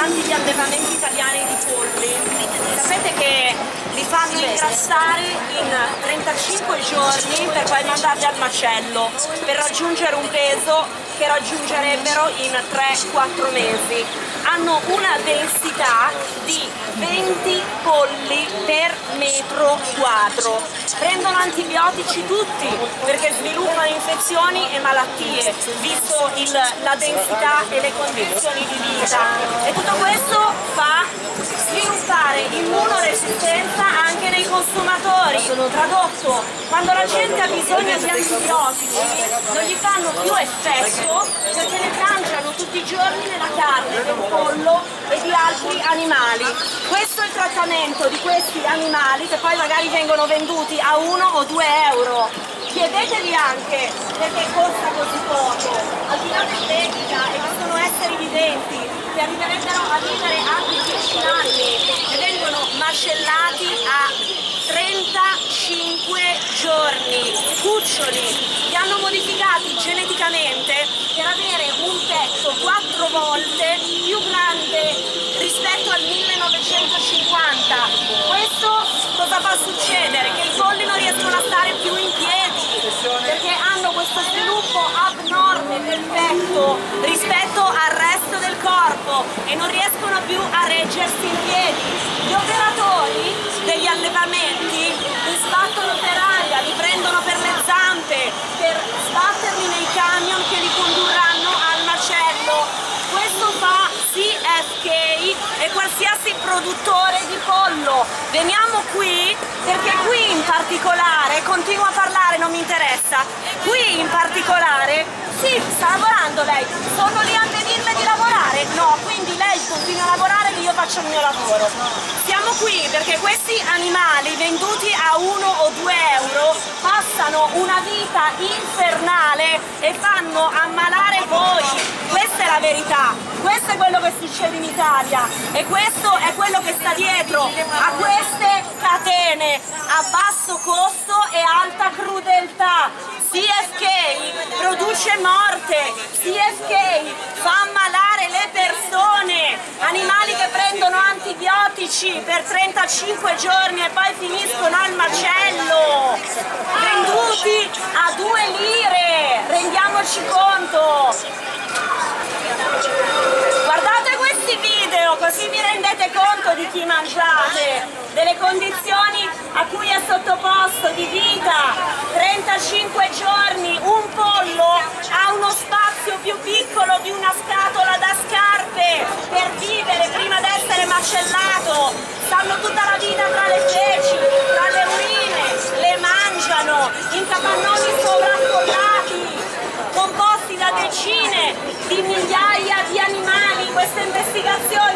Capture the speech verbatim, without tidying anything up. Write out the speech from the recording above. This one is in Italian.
quanti gli allevamenti italiani di polli. Sapete che li fanno ingrassare in trentacinque giorni per poi mandarli al macello, per raggiungere un peso che raggiungerebbero in tre quattro mesi. Hanno una densità di venti polli per metro quadro. Prendono antibiotici tutti perché sviluppano infezioni e malattie, visto il, la densità e le condizioni di vita. E tutto questo fa sviluppare immunoresistenza anche nei consumatori. Tradotto, quando la gente ha bisogno di antibiotici non gli fanno più effetto perché ne mangiano tutti i giorni nella carne del pollo e di altri animali. Questo è il trattamento di questi animali che poi magari vengono venduti a uno o due euro. Chiedetevi anche perché costa così poco, al di là dell'etica, e che sono esseri viventi che arriverebbero a vivere anche dieci anni e vengono macellati a trentacinque giorni, cuccioli, li hanno modificati geneticamente per avere un petto quattro volte più grande rispetto al millenovecentocinquanta. Questo cosa fa succedere? Che i polli non riescono a stare più in piedi perché hanno questo sviluppo abnorme del petto rispetto al resto del corpo e non riescono più a reggersi in piedi. Gli operatori degli allevamenti li sbattono per aria, li prendono per le zampe per sbatterli nei camion che li condurranno al macello. Questo fa C F K e qualsiasi produttore di pollo. Veniamo qui perché qui in particolare, continuo a parlare, non mi interessa, qui in particolare, sì, sta lavorando lei, sono lì a impedirle di lavorare? No, quindi lei continua a lavorare e io faccio il mio lavoro. Siamo qui perché questi animali venduti a uno o due euro passano una vita infernale e fanno ammalare voi. Questa è la verità, questo è quello che succede in Italia e questo è quello che sta dietro a queste catene a basso costo e alta crudeltà. C F K produce morte, C F K fa ammalare le persone, animali che prendono antibiotici per trentacinque giorni e poi finiscono al macello, venduti a due lire, rendiamoci conto. Guardate questi video così vi rendete conto di chi mangiate, delle condizioni a cui è sottoposto di vita. trentacinque giorni, un pollo ha uno spazio più piccolo di una scatola da scarpe per vivere prima di essere macellato. Stanno tutta la vita tra le feci, tra le urine, le mangiano in capannoni sovraffollati, composti da decine di migliaia di animali. Questa investigazione